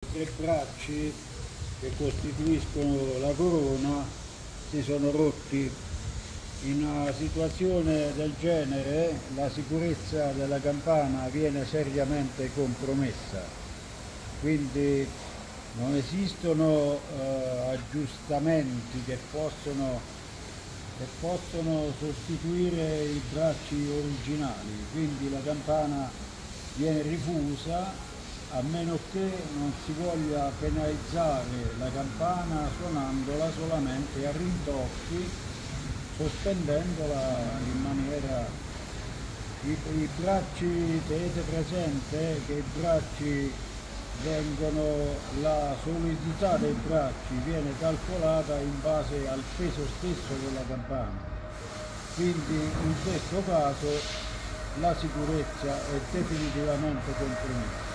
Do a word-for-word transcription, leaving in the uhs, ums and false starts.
tre bracci che costituiscono la corona si sono rotti. In una situazione del genere la sicurezza della campana viene seriamente compromessa, quindi non esistono eh, aggiustamenti che possono, che possono sostituire i bracci originali, quindi la campana viene rifusa a meno che non si voglia penalizzare la campana suonandola solamente a rintocchi, sospendendola in maniera... I, i bracci, tenete presente che i bracci vengono, la solidità dei bracci viene calcolata in base al peso stesso della campana, quindi in questo caso la sicurezza è definitivamente compromessa.